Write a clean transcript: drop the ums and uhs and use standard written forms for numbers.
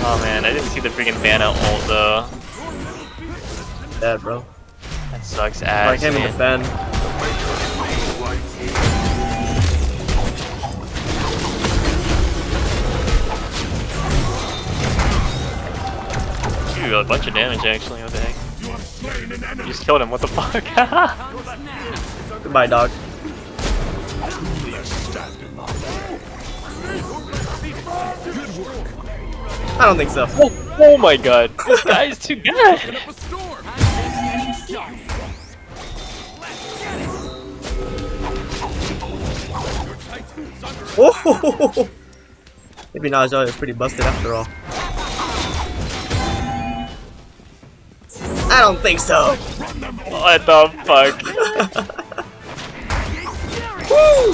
Oh man, I didn't see the freaking mana ult though. Dead, bro. That sucks I ass, can't even man. defend. Dude, a bunch of damage actually, what the heck? You just killed him, what the fuck? Goodbye, dog. I don't think so. Oh my god, this guy is too good! Oh! Maybe Najee is pretty busted after all. I don't think so. What the fuck? Woo!